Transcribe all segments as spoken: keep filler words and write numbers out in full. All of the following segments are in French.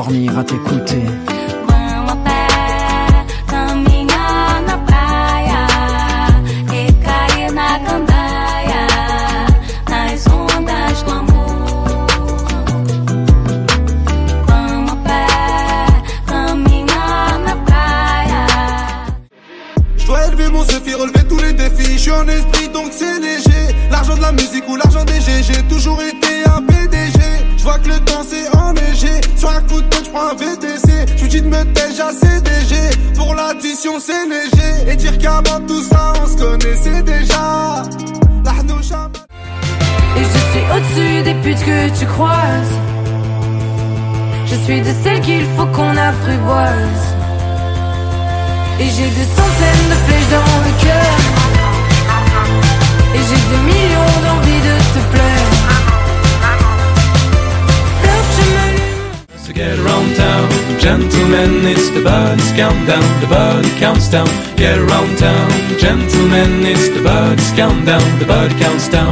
dormir à t'écouter. Relever tous les défis, je suis en esprit donc c'est léger. L'argent de la musique ou l'argent des G, j'ai toujours été un P D G. Je vois que le temps c'est enneigé, sur un coup de tête je prends un V T C. Je vous dis de me taire, j'ai C D G, pour l'addition c'est léger. Et dire qu'avant tout ça on se connaissait déjà. Et je suis au-dessus des putes que tu croises. Je suis de celles qu'il faut qu'on apprivoise. Et j'ai des centaines de flèches dans le cœur. Et j'ai des millions d'envies de te plaire. So get around town, gentlemen, it's the buddies countdown. The buddy counts down. Get around town, gentlemen, it's the buddies countdown. The buddy counts down.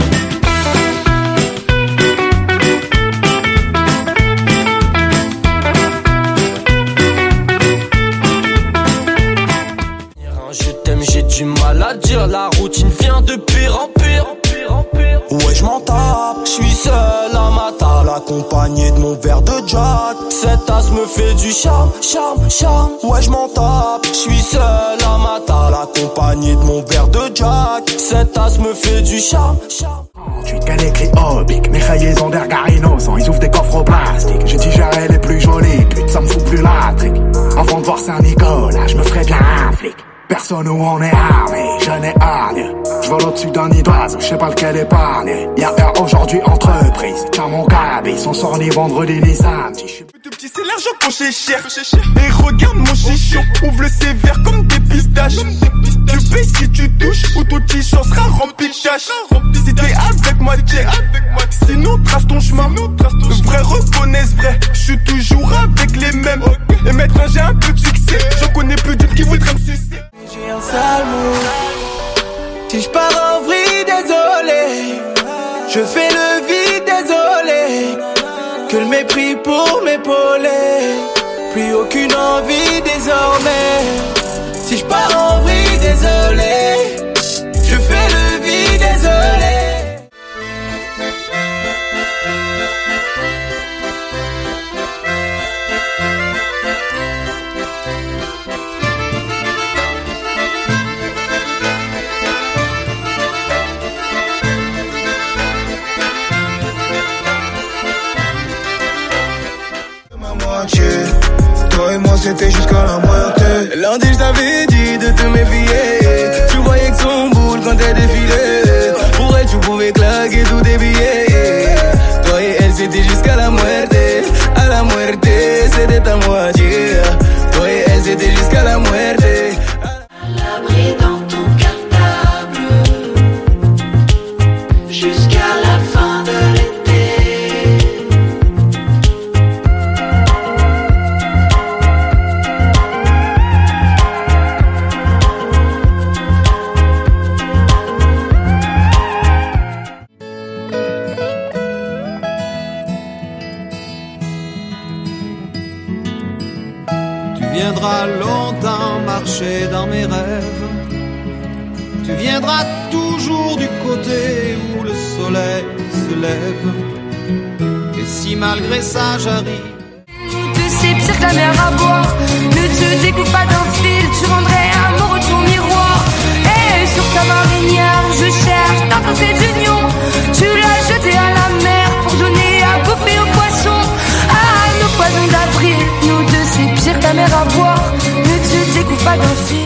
J'ai du mal à dire, la routine vient de pire en pire, en pire, en pire. Ouais, je m'en tape, je suis seul à ma table, accompagné de mon verre de Jack. Cette tasse me fait du charme, charme, charme. Ouais, je m'en tape, je suis seul à ma table, accompagné de mon verre de Jack. Cette tasse me fait du charme, charme. Tu te qu'elle écrit oblique, mes cahiers ont des regards innocents, ils ouvrent des coffres au plastique. J'ai digéré les plus jolis, pute, ça me fout plus la trique. Avant de voir Saint-Nicolas, je me ferais bien un flic. Personne où on est armé, je n'ai hargne. Je vole au-dessus d'un nid d'oiseau, je sais pas lequel épargner. Y'a un aujourd'hui entreprise, car mon cabis sont sortis ni vendredi ni samedi. Tout petit c'est l'argent qu'on chez cher. Et regarde mon chichon, ouvre le sévère comme des pistaches. Tu payes si tu touches, ou ton t-shirt sera rempli de cash. Si t'es avec moi, check. Sinon trace ton chemin. Vrai reconnaissent vrai, je suis toujours avec les mêmes. Et maintenant j'ai un peu de succès, j'en connais plus d'une qui voudraient me sucer. J'ai un sale mot. Si je pars en vrille, désolé. Je fais le vide, désolé. Que le mépris pour m'épauler. Plus aucune envie désormais. Si je pars en vrille, désolé. Je fais le vide, désolé. Toi et moi c'était jusqu'à la moitié. Lundi je t'avais dit de te méfier. Tu voyais que son boule quand elle défilait. Pour elle tu pouvais claquer tous tes billets. Toi et elle c'était jusqu'à la muerte. À la muerte c'était ta moitié. Toi et elle c'était jusqu'à la muerte. À l'abri dans ton cartable jusqu'à la fin de l'été. Tu viendras longtemps marcher dans mes rêves. Tu viendras toujours du côté où le soleil se lève. Et si malgré ça j'arrive, Nous deux c'est pire que la mer à boire. Ne te découpe pas d'un fil, tu rendrais amoureux ton miroir. Et sur ta marinière je cherche ta pensée d'union. Tu l'as jeté à la mer pour donner à bouffer aux poissons. À nos poisons d'avril, nous deux c'est pire que la mer à boire. Ne te découpe pas d'un fil.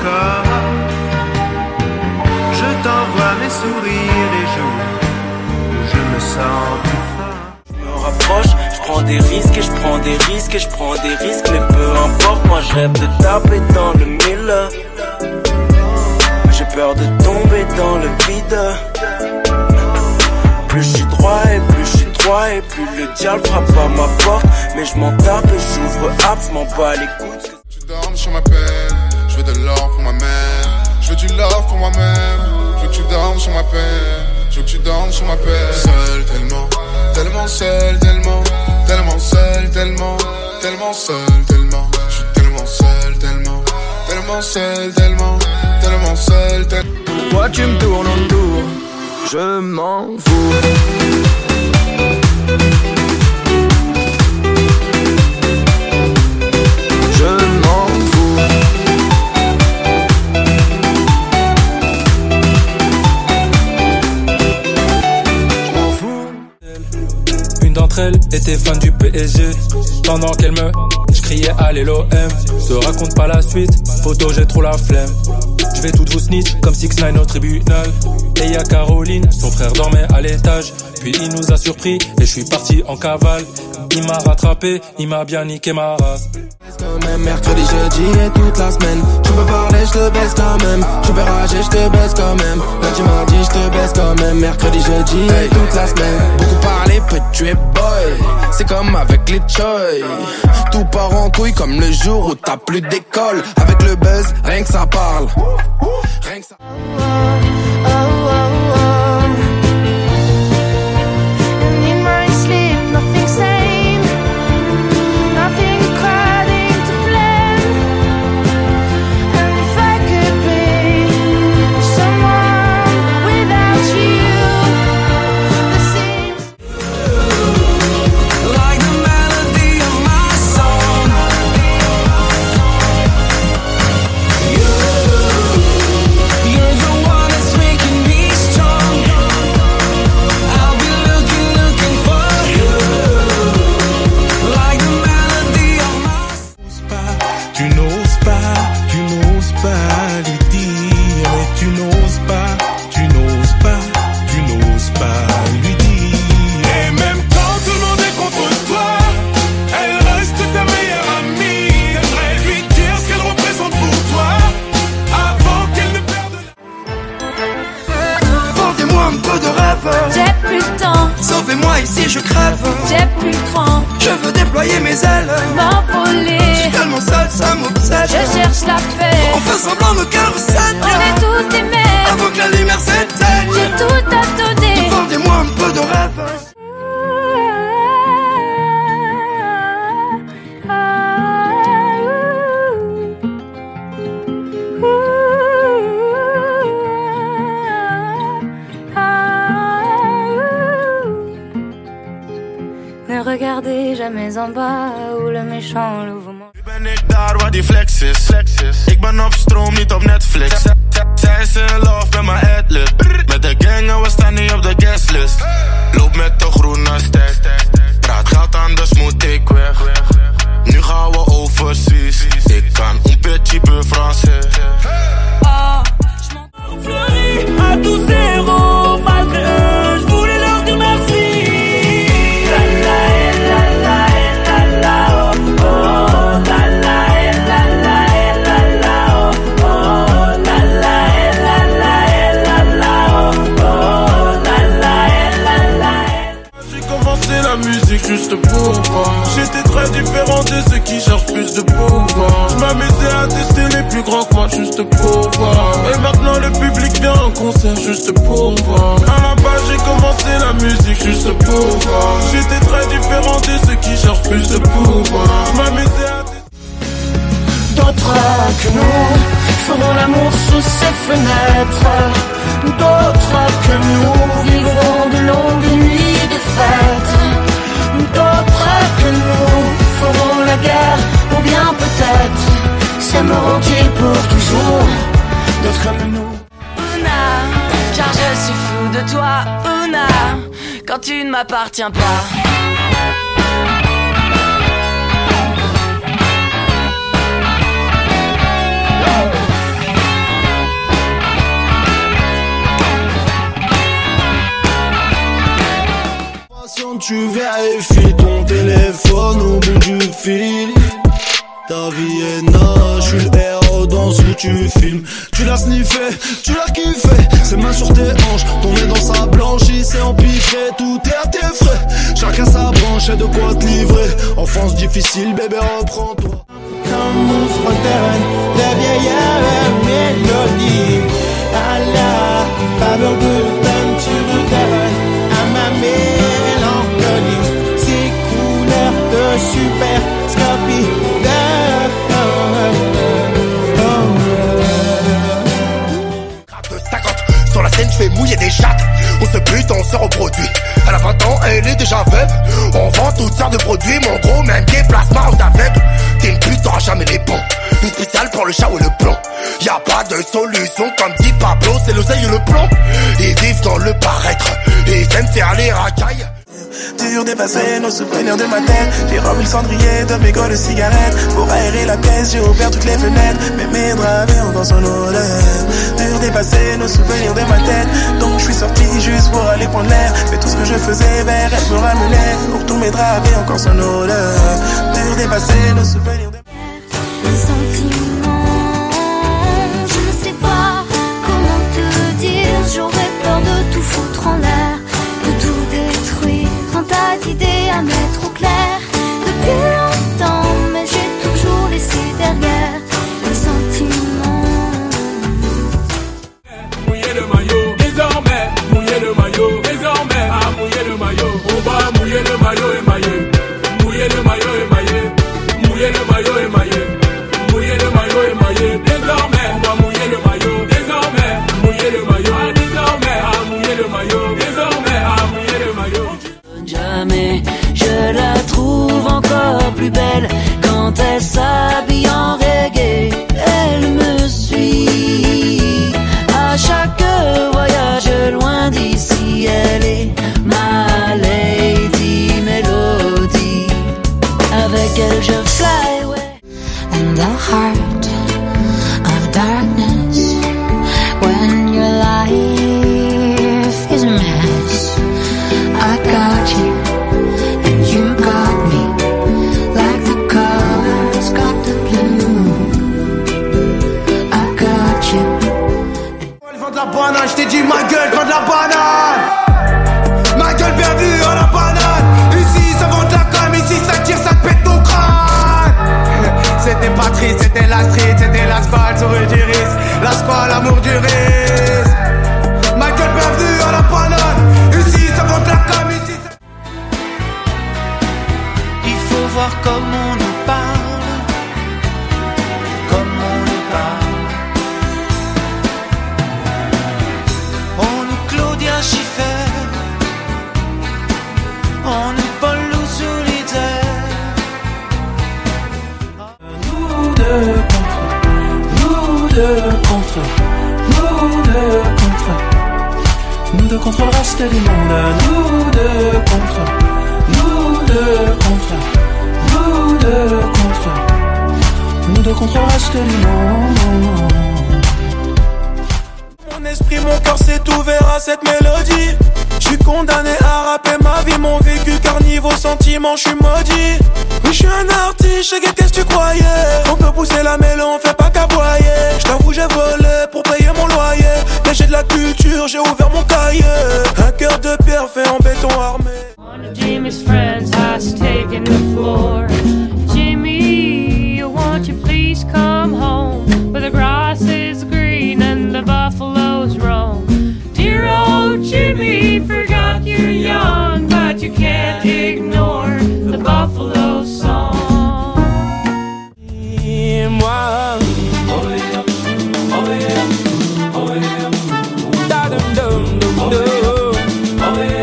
ça. Je t'envoie mes sourires les jours où je me sens plus fort. Je me rapproche, je prends des risques et je prends des risques et je prends des risques, mais peu importe, moi je rêve de taper dans le mille. J'ai peur de tomber dans le vide. Plus je suis droit et plus je suis droit et plus le diable frappe à ma porte. Mais je m'en tape et j'ouvre app, je m'en bats les couilles. Tu dormes sur ma peine, je veux de l'or pour ma mère. Je veux du love pour moi-même. Je veux que tu dormes sur ma peine. Je veux que tu dormes sur ma peine. Seul tellement, tellement seul, tellement, tellement seul, tellement, tellement seul, tellement. Je suis tellement seul, tellement, tellement seul, tellement, tellement seul, tellement. Pourquoi tu me tournes autour? Je m'en fous. Je m'en fous. Je m'en fous. Une d'entre elles était fan du P S G. Pendant qu'elle me, je criais allez l'O M. Te raconte pas la suite, photo j'ai trop la flemme. Je vais tout vous snitch comme six neuf au tribunal. Et y'a Caroline, son frère dormait à l'étage. Puis il nous a surpris et je suis parti en cavale. Il m'a rattrapé, il m'a bien niqué ma race. Quand même, mercredi, jeudi et toute la semaine. Je peux parler, je te baisse quand même. Je peux rager, je te baisse quand même. Lundi, mardi, je te baisse quand même. Mercredi, jeudi et toute la semaine. Beaucoup parler, peut tuer boy. C'est comme avec les choy. Tout part en couille comme le jour où t'as plus d'école. Avec le buzz, rien que ça parle. Rien que ça. Oh, oh, oh, oh. And in my sleep, nothing sane, nothing according to plan. And if I could be someone without you, the seems Like the melody of my song. You're the one that's making me strong. I'll be looking, looking for you. Like the melody of my song. Tu n'oses pas, tu n'oses pas lui dire. Et tu n'oses pas, tu n'oses pas, tu n'oses pas lui dire. Et même quand tout le monde est contre toi, elle reste ta meilleure amie. T'aimerais lui dire ce qu'elle représente pour toi, avant qu'elle ne perde la... Vendez-moi un peu de rêve. j'ai plus de temps, Sauvez-moi ici, je crève. j'ai plus de cran, Je veux déployer mes ailes. m'envoler. Je suis tellement seul, ça m'obsède. Je cherche la paix, On fait semblant, nos cœurs recèdent. on est tous des mères. Avant que la lumière s'éteigne. J'ai tout à donner. Vendez-moi un peu de rêve. Ne regardez jamais en bas où le méchant l'ouvre. Nu ben ik daar waar die flex is. Ik ben op stroom, niet op Netflix. Zij is in love met mijn adlib. Met de gang en we staan niet op de guestlist. Loop met de groene stack. Praat geld anders moet ik weg. Nu gaan we overseas. Ik kan un petit peu français. Oh, je m'en fleuris à tous ces héros. Malgré eux, je voulais leur dire merci. La la la la la la oh oh la la la la la la oh oh la la la la la la oh oh la la la la. J'ai commencé la musique juste pour voir. J'étais très différent de ceux qui cherchent plus de pouvoir. Je m'amusais à tester les plus grands que moi juste pour voir. Et maintenant le public vient en concert juste pour voir. À la base j'ai commencé la musique juste pour voir. J'étais très différent de ceux qui cherchent plus de pouvoir. Je m'amusais à tester. D'autres que nous feront l'amour sous ces fenêtres. D'autres que nous vivront de longues nuits de fête. D'autres que nous feront la guerre, ou bien peut-être s'aimeront-ils pour toujours. D'autres comme nous. Una, car je suis fou de toi, Una, quand tu ne m'appartiens pas. quand tu vérifies ton téléphone au bout du fil. Ta vie est naze, je suis le héros dans ce que tu filmes. Tu l'as sniffé, tu l'as kiffé, ses mains sur tes hanches, ton nez dans sa blanchie, c'est empiffré, tout est à tes frais. Chacun sa branche et de quoi te livrer. Enfance difficile, bébé, reprends-toi. Comme on se redonne la vieille mélodie. À la faveur de l'automne, tu redonnes à ma mélancolie ces couleurs de super scopie de sur la scène, je fais mouiller des chattes. On se bute, on se reproduit. Elle a vingt ans, elle est déjà veuve. On vend toutes sortes de produits, mon gros, même des placements aux aveugles. T'es une pute, t'auras jamais les bons. Une spéciale pour le chat ou le plomb. Y'a pas de solution, comme dit Pablo, c'est l'oseille ou le plomb. Ils vivent dans le paraître, et ils aiment faire les racailles. Dur d'effacer nos souvenirs de ma tête. J'ai rempli le cendrier de mes gants de cigarettes. Pour aérer la pièce, j'ai ouvert toutes les fenêtres. Mais mes draps avaient encore son odeur. Dur d'effacer nos souvenirs de ma tête. Donc je suis sorti juste pour aller prendre l'air. Mais tout ce que je faisais vers elle me ramenait. Pour tous mes draps avaient encore son odeur. Dur d'effacer nos souvenirs de ma tête. Sentiments, je ne sais pas comment te dire. J'aurais peur de tout foutre en l'air, de tout détruire. Un tas d'idées à mettre au clair depuis longtemps, mais j'ai toujours laissé derrière les sentiments. Mouiller le maillot, désormais. Mouiller le maillot, désormais. Ah, mouiller le maillot, on va mouiller le maillot émaillé. Mouiller le maillot émaillé. Mouiller le maillot émaillé. Mouiller le maillot émaillé. Désormais, on va mouiller le maillot. Désormais, mouiller le maillot. Ah, désormais, ah, mouiller le maillot. Désormais, ah, mouiller le maillot. Jamais je la trouve encore plus belle quand elle s'habille en reggae. Elle me suit à chaque voyage loin d'ici. Elle est ma lady mélodie. Avec elle je fly away. In the heart of darkness, when your life is a mess, I got you, and you got me, like the colors got the blue. I got you. Elle vend de la banane, je t'ai dit ma gueule, vend de la banane. Ma gueule bien vue à la banane. Ici ça vend de la com, ici ça tire, ça te pète ton crâne. C'était pas triste, c'était la street, c'était l'asphalte, sur du risque. L'asphalte, l'amour du risque. Ma gueule bien vue à la banane. Ici ça vend de la com, ici ça... Il faut voir comme on nous parle, comme on nous parle. On nous Claudia Schiffer, on nous Paul Lou Solitaire. Nous deux contre, nous deux contre, nous deux contre, nous deux contre le reste du monde. Nous deux contre, nous deux contre, nous deux contre, nous deux contre le reste du monde. Mon esprit, mon cœur s'est ouvert à cette mélodie. Je suis condamné à rapper ma vie, mon vécu, car niveau sentiment, je suis maudit. Oui, je suis un artiste, qu'est-ce que tu croyais? On peut pousser la mélo, on fait pas qu'aboyer. Je t'avoue, j'ai volé pour payer mon loyer. Mais j'ai de la culture, j'ai ouvert mon cahier. Un cœur de pierre fait en béton armé. One of Jimmy's friends has taken the floor. Jimmy, won't you please come home? Where the grass is green and the buffaloes roam. Dear old Jimmy, forgot you're young, but you can't ignore the buffalo song. Et moi, Oh yeah, oh yeah, oh yeah. da dum dum dum dum. Oh yeah.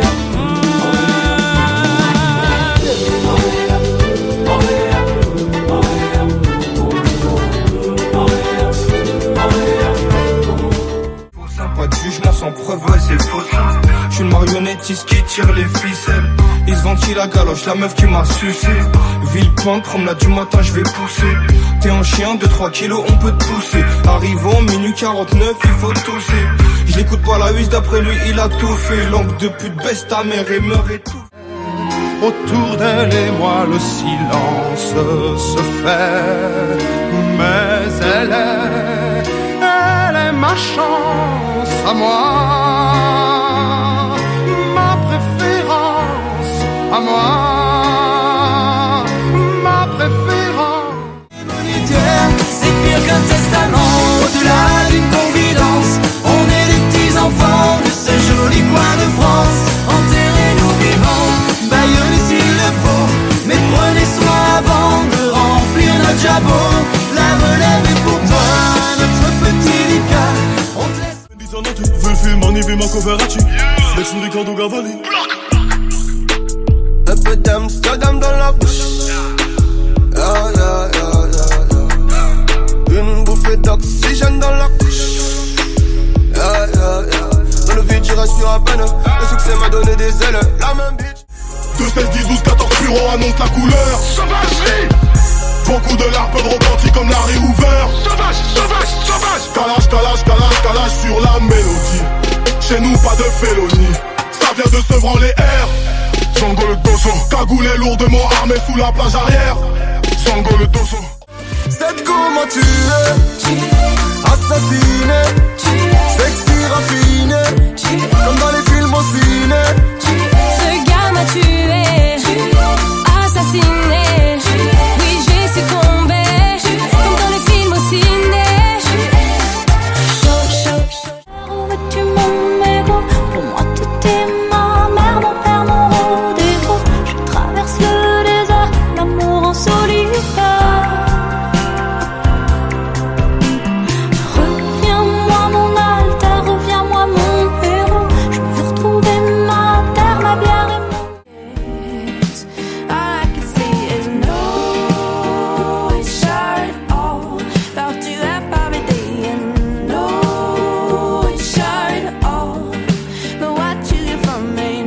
Pas de jugement sans preuve, ouais c'est faux ça. J'suis le marionnettiste qui tire les ficelles. Ils se ventilent la galoche, la meuf qui m'a sucé. Villepinte, promenade du matin, j'vais pousser. T'es un chien, deux trois kilos, on peut te pousser. Arrivant, minuit quarante-neuf, il faut tousser. J'l'écoute pas la huisse, d'après lui il a tout fait. Langue de pute, baisse ta mère et meurt et tout. Autour d'elle et moi le silence se fait. Mais elle est, elle est ma chance à moi, ma préférence à moi, ma préférence. C'est pire qu'un testament, au-delà d'une confidence. On est des petits enfants de ce joli coin de France. Enterrez-nous vivants, baillonnez s'il le faut, mais prenez soin avant de remplir notre jabot. La relève est pour toi, notre petit Lucas. On te laisse. Disonati, Vulfi, Mani, Marco Verratti, Flexing Ricardo Gavalli. Un peu d'Amsterdam dans la bouche. Yeah, yeah, yeah, yeah, yeah. Une bouffée d'oxygène dans la couche. Yeah, yeah, yeah. Dans le vide, j'y respire à peine. Le succès m'a donné des ailes. La même bitch. deux, seize, dix, douze, quatorze, bureau annonce la couleur. Sauvagerie. Beaucoup de larmes, peu de repentis comme Larry Hoover. Sauvage, sauvage, sauvage. Calage, calage, calage, calage sur la mélodie. Chez nous, pas de félonie. Ça vient de se branler air. Django le dosso, cagoulé lourdement armé sous la plage arrière. Django le dosso. C'est comment tu es, assassiné, sexy raffiné, comme dans les films au ciné. Ce gars m'a tué, assassiné. Oui, j'ai succombé, comme dans les films au ciné. Chaud, chaud, chaud. Où es-tu mon mégot? Pour moi tout est ma mère, mon père, mon rendez-vous. Je traverse le désert, l'amour en solitaire. Reviens-moi mon alter, reviens-moi mon héros. Je veux retrouver ma terre, ma bière et mon... All I can see is no, it's short all. About to have every day and no, it's short all. But what you get from me,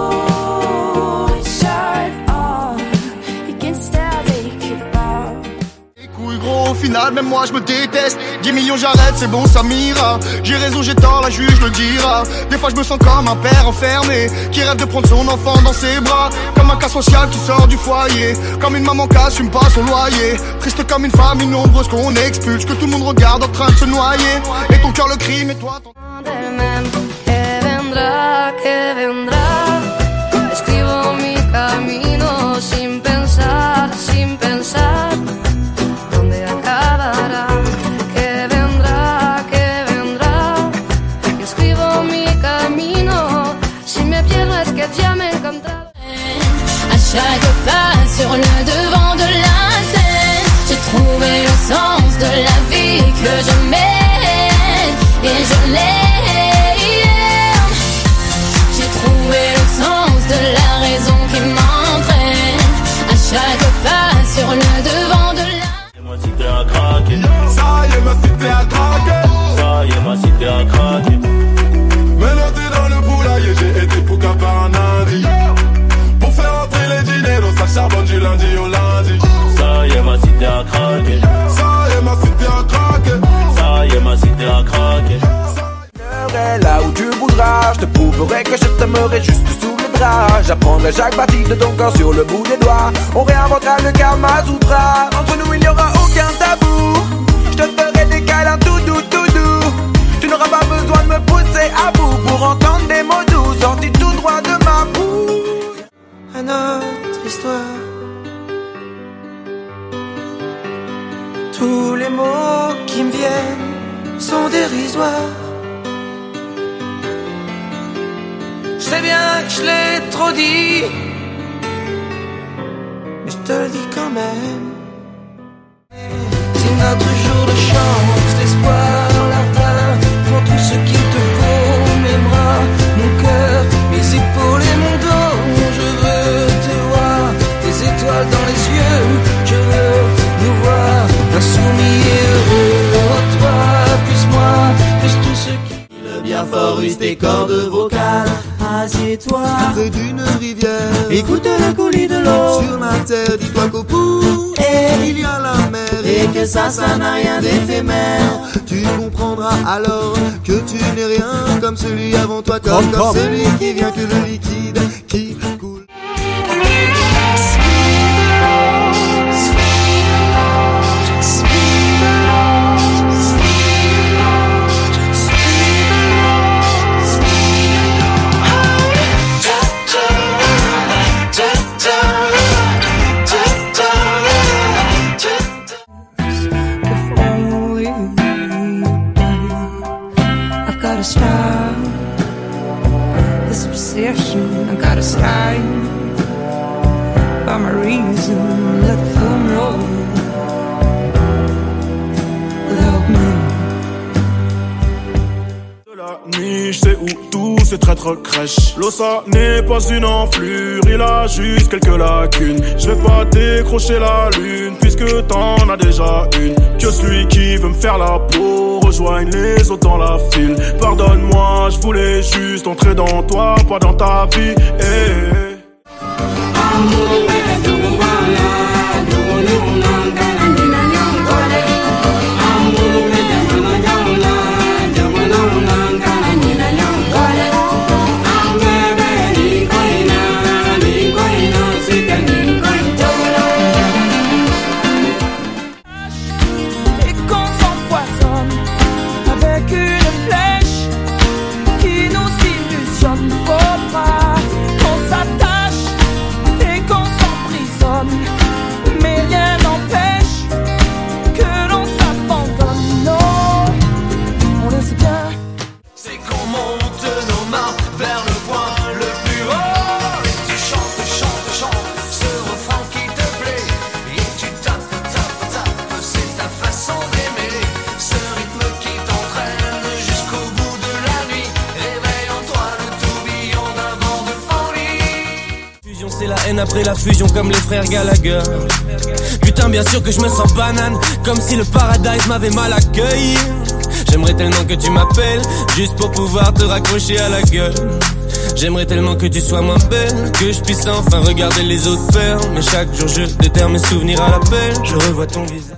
no, it's short all. You can still take it back. Les couilles gros, au final, même moi je me déteste. dix millions j'arrête, c'est bon, ça m'ira. J'ai raison, j'ai tort, la juge le dira. Des fois je me sens comme un père enfermé qui rêve de prendre son enfant dans ses bras. Comme un cas social qui sort du foyer, comme une maman qui assume pas son loyer. Triste comme une famille nombreuse qu'on expulse, que tout le monde regarde en train de se noyer. Et ton cœur le crie, mais toi ton... Del men que vendrá, que vendrá. Escribo mi camino sin pensar, sin pensar dónde acabará. Que vendrá, que vendrá. Escribo mi camino. Si me pierdo es que ya me encontraré. À chaque pas sur le devant de la scène, j'ai trouvé le sens de la vie que je mène. Et je l'aime. J'ai trouvé le sens de la raison qui m'entraîne. À chaque pas sur le devant de la... Ma cité a craqué. Ça y est, ma cité a craqué. Ça y est, ma cité a craqué. Maintenant t'es dans le poulailler, j'ai été pour qu'à par un lundi. Pour faire entrer les dîners, donc ça charbonne du lundi au lundi. Ça y est, ma cité a craqué. Ça y est, ma cité a craqué. Ça y est, ma cité a craqué. Là où tu voudras, je te prouverai que je t'aimerai juste sous le drap. J'apprendrai chaque partie de ton corps sur le bout des doigts. On réinventera le Kama Sutra. Entre nous il n'y aura aucun tabou. Je te ferai des câlins tout doux, tout doux. Tu n'auras pas besoin de me pousser à bout pour entendre des mots doux sortis tout droit de ma bouche. À notre histoire, tous les mots qui me viennent sont dérisoires. Je sais bien que je l'ai trop dit, mais je te le dis quand même. C'est notre jour de chance, l'espoir, l'argent, prends tout ce qu'il te faut, mes bras, mon cœur, mes épaules et mon dos. Je veux te voir, tes étoiles dans les yeux, je veux nous voir insoumis et heureux. Oh toi, plus moi, plus tout ce qui... Le bien fort use tes cordes vocales. Assieds-toi près d'une rivière, écoute le coulis de l'eau sur la terre. Dis-toi qu'au bout et il y a la mer, et que ça, ça n'a rien d'éphémère. Tu comprendras alors que tu n'es rien comme celui avant toi, comme, comme celui qui vient que le liquide qui coule. obsession. I gotta stand by my reason, let the film roll without me. De la nuit, je sais où tous ces traîtres crèchent. L'eau, ça n'est pas une enflure, il a juste quelques lacunes. Je vais pas décrocher la lune, puisque t'en as déjà une. Que celui qui veut me faire la peau rejoigne les autres dans la file. Pardonne-moi, je voulais juste entrer dans toi, pas dans ta vie. Eh, eh. C'est la haine après la fusion comme les frères Gallagher. Putain bien sûr que je me sens banane, comme si le paradise m'avait mal accueilli. J'aimerais tellement que tu m'appelles, juste pour pouvoir te raccrocher à la gueule. J'aimerais tellement que tu sois moins belle, que je puisse enfin regarder les autres faire. Mais chaque jour je déterre mes souvenirs à l'appel, je revois ton visage.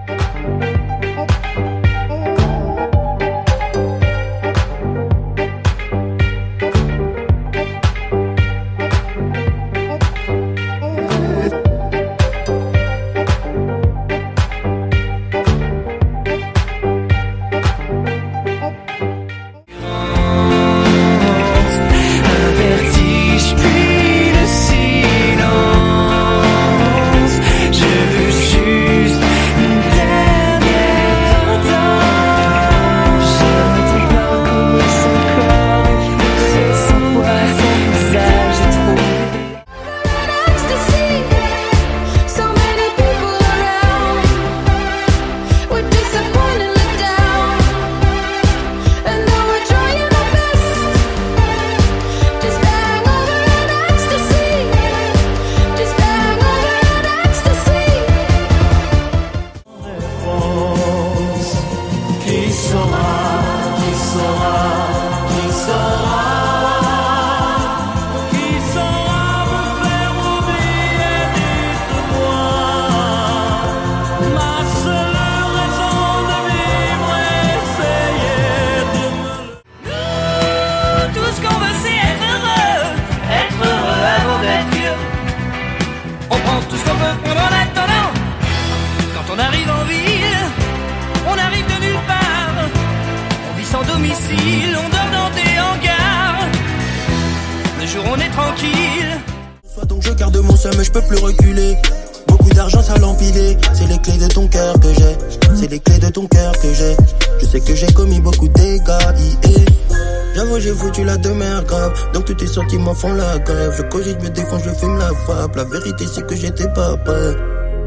On arrive en ville, on arrive de nulle part. On vit sans domicile, on dort dans des hangars. Le jour on est tranquille. Donc je garde mon seum, je peux plus reculer. Beaucoup d'argent ça l'empilé. C'est les clés de ton cœur que j'ai. C'est les clés de ton cœur que j'ai. Je sais que j'ai commis beaucoup de dégâts. Yeah. J'avoue j'ai foutu la demeure grave. Donc tous tes sentiments font la grève. Je cogite, me défends, je fume la vape. La vérité c'est que j'étais pas prêt.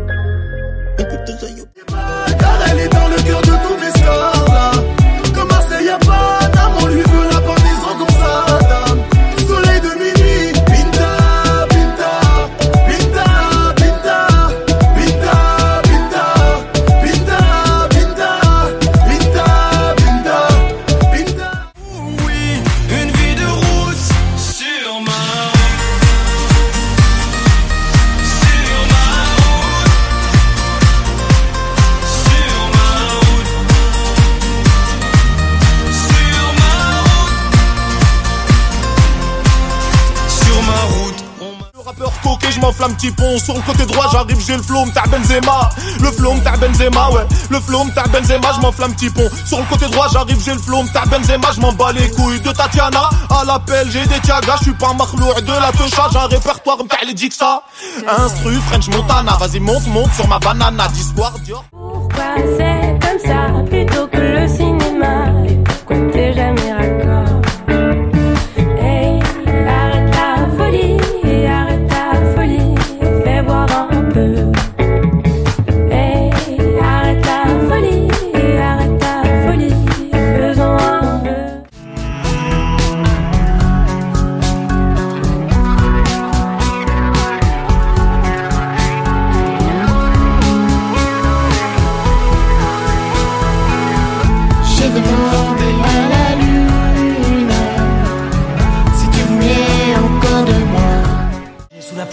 Car elle est dans le cœur de tous mes stars là. Comme Marseille y'a pas d'âme, on lui veut la pendaison comme ça dame. Soleil de minuit, Pinta, Pinta, Pinta, Pinta, Pinta, Pinta, Pinta, Pinta, Pinta, Pinta, Pinta. Oui, une vie de route sur ma coquet, je m'enflamme petit pont. Sur le côté droit, j'arrive, j'ai le flow, m't'a Benzema. Le flow, m't'a Benzema, ouais. Le flow, m't'a Benzema, je m'enflamme petit pont. Sur le côté droit, j'arrive, j'ai le flow, m't'a Benzema, je m'en bats les couilles. De Tatiana à l'appel, j'ai des tiagas, je suis pas Makhlour de la techa. J'ai un répertoire, m't'a les Dixa. Instru, French Montana, vas-y, monte, monte sur ma banana. Discord, Dior. Pourquoi c'est comme ça plutôt que le cinéma? Et pourquoi t'es jamais raccord? Hey,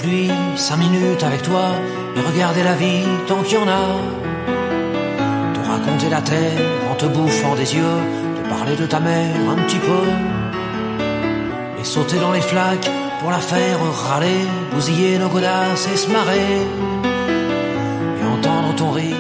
lui, cinq minutes avec toi, et regarder la vie tant qu'il y en a. Te raconter la terre en te bouffant des yeux, te parler de ta mère un petit peu, et sauter dans les flaques pour la faire râler, bousiller nos godasses et se marrer, et entendre ton rire.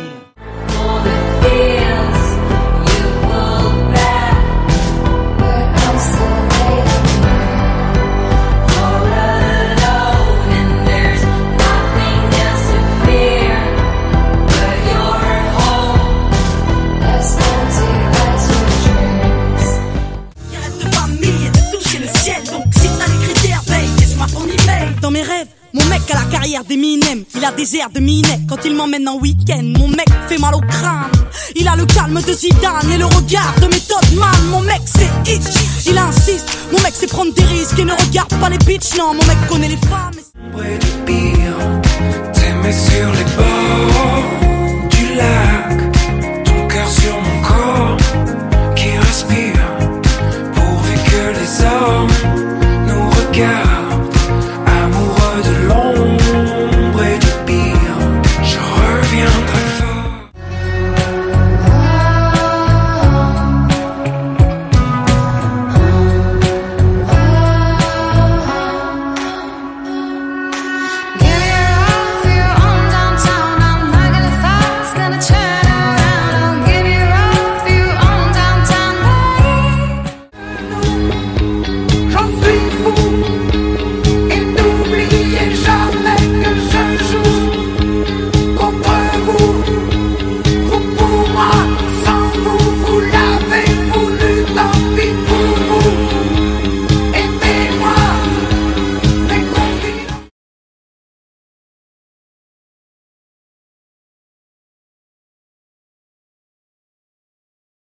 Dans mes rêves, mon mec a la carrière d'Eminem. Il a des airs de Minet quand il m'emmène en week-end. Mon mec fait mal au crâne. Il a le calme de Zidane et le regard de Method Man. Mon mec c'est itch, il insiste. Mon mec c'est prendre des risques et ne regarde pas les bitches. Non, mon mec connaît les femmes. Près du pire, t'aimer sur les bords.